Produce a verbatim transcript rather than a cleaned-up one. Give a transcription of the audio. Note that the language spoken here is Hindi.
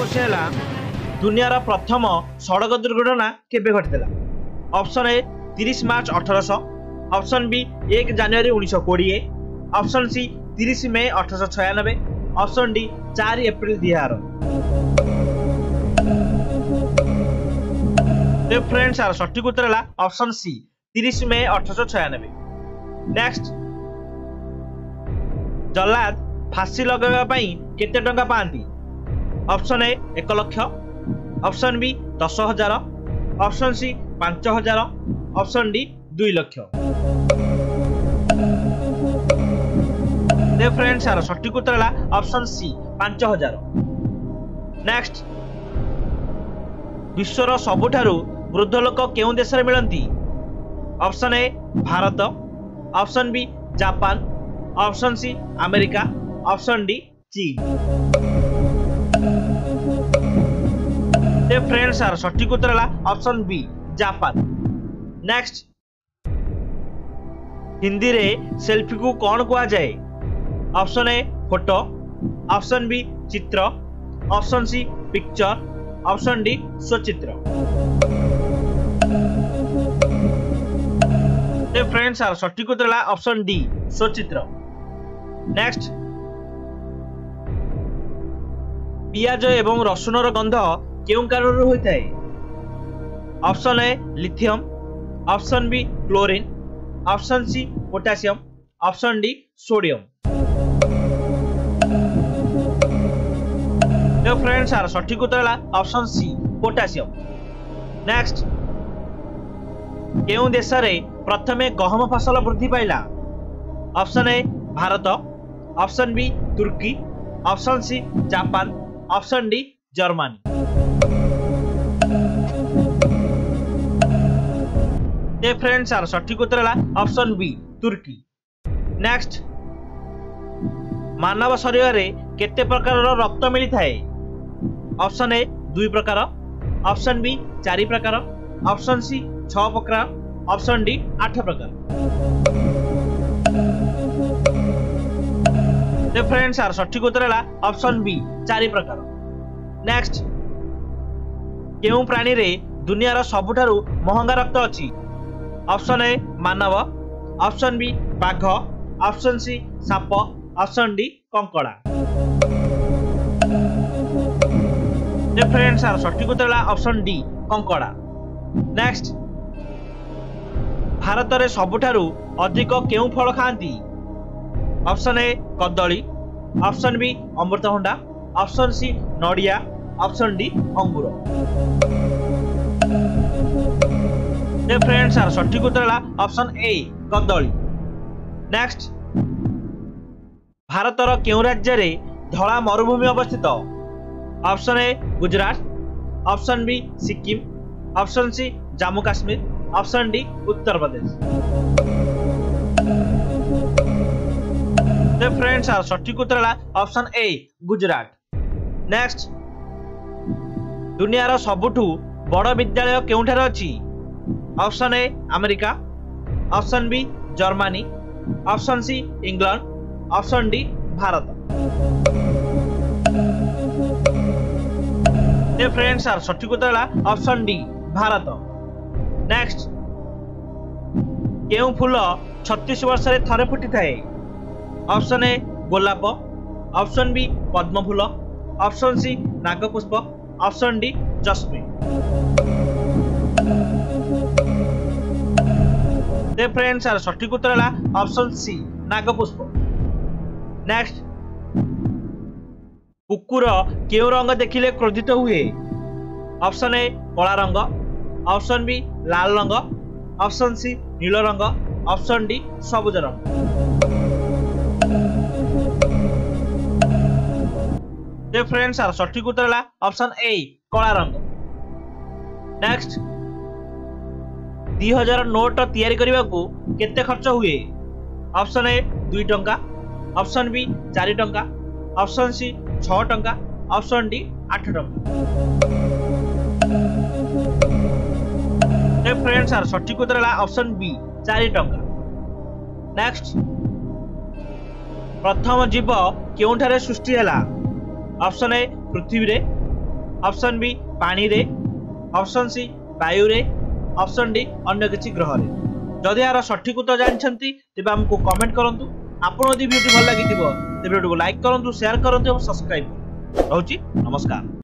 क्वेश्चन है दुनियार प्रथम सड़क दुर्घटना केबे घटिला। ऑप्शन ए तीस मार्च अठारश, ऑप्शन बी एक जनवरी उन्नीस कोड़े, ऑप्शन सी तीस मे अठारश छयानबे, ऑप्शन डी चार एप्रिल दुई हजार। तो फ्रेंड्स यार सठिक उत्तर है ऑप्शन सी तीस मे अठारश छयानबे। नेक्स्ट जल्लाद फांसी लगाइबा केते टंका पाती। ऑप्शन ए एक लक्ष, ऑप्शन बी दस हजार, ऑप्शन सी पांच हजार, ऑप्शन डी दुई लक्ष। तो फ्रेंड्स यार सठिक उत्तर है ऑप्शन सी पांच हजार। नेक्स्ट विश्वर सबुठारु वृद्ध लोक केउं देश रे मिलती। Option A Bharat, option B Japan, option C America, option D चीन। तो फ्रेंड्स यार सठिक उत्तर है option B Japan. Next Hindi रे सेल्फी को कौन कहा जाए। Option A photo, option B चित्र, option C picture, option D स्वचित्र। तो फ्रेंड्स यार सठिक उत्तर है ऑप्शन डी स्वचित्र। नेक्स्ट पियाज एवं रसुनर गंध केउं कारण होता है। Option A lithium, option B chlorine, option C potassium, option D sodium. तो फ्रेंड्स यार सठिक उत्तर है ऑप्शन सी पोटेशियम। नेक्स्ट केउं देश रे प्रथमे गहम फसल वृद्धि पाइला। Option A Bharat, option B तुर्की, option C Japan, option D Germany. तो फ्रेंड्स यार सठिक उत्तर है ऑप्शन बी तुर्की। नेक्स्ट मानव शरीर में केते प्रकार रक्त मिलता है। ऑप्शन ए दुई प्रकार, ऑप्शन बी चारि प्रकार, ऑप्शन सी छह प्रकार, ऑप्शन डी आठ प्रकार। तो फ्रेंड्स यार सठिक उत्तर है ऑप्शन बी चारि प्रकार। नेक्स्ट केउं प्राणी रे दुनियार सबुठारु महंगा रक्त अछि। ऑप्शन ए मानव, ऑप्शन बी बाघ, ऑप्शन सी साप, ऑप्शन डी कंकड़ा। तो फ्रेंड्स यार सठिक उत्तर है ऑप्शन डी कंकड़ा। नेक्स्ट भारत रे सबुठारु अधिक केउं फल खाती। ऑप्शन ए कदली, ऑप्शन बी अमृतभंडा, ऑप्शन सी नड़िया, ऑप्शन डी अंगूर। तो फ्रेंड्स यार सठिक उत्तर है ऑप्शन ए कदली। नेक्स्ट भारतर केउं राज्य रे धला मरुभूमि अवस्थित। Option A Gujarat, option B Sikkim, option C Jammu Kashmir, option D Uttar Pradesh. तो फ्रेंड्स यार सठिक उत्तर है ऑप्शन ए गुजरात। नेक्स्ट दुनियार सबुठु बड़ विद्यालय केउंठार अछि। Option A America, option B Germany, option C England, option D Bharat. तो फ्रेंड्स यार सठिक उत्तर है ऑप्शन डी भारत। नेक्स्ट केउं फूल छत्तीस वर्ष रे थरे फुटी थाए। ऑप्शन ए गोलाप, ऑप्शन बी पद्म फूल, ऑप्शन सी नागपुष्प, ऑप्शन डी जस्मिन। तो फ्रेंड्स यार सठिक उत्तर है ऑप्शन सी नागपुष्प। नेक्स्ट कुकुर केउं रंग देखिले क्रोधित हुए। ऑप्शन ए कला रंग, ऑप्शन बी लाल रंग, ऑप्शन सी नील रंग, ऑप्शन डी सबुज रंग। तो फ्रेंड्स यार सठिक उत्तर है ऑप्शन ए कला रंग। नेक्स्ट दुई हजार नोट तैयारी करने को केते खर्च हुए। ऑप्शन ए दुई टंका, ऑप्शन बी चारि टंका, ऑप्शन सी छह टंका, ऑप्शन डी आठ टंका। तो फ्रेंड्स यार सठिक उत्तर है ऑप्शन बी चारि टंका। नेक्स्ट प्रथम जीव केउंठारे सृष्टि हैला। ऑप्शन ए पृथ्वी रे, ऑप्शन बी पानी रे, ऑप्शन सी वायु रे, ऑप्शन डी अन्य किसी ग्रह रे। जदि यार सठिक उत्तर जानछंती तेबे हमको कमेंट करंतु। आपन यदि वीडियो भल लागिथिबो तेबे वीडियो को लाइक करंतु, शेयर करंतु और सब्सक्राइब करंतु। रहउची नमस्कार।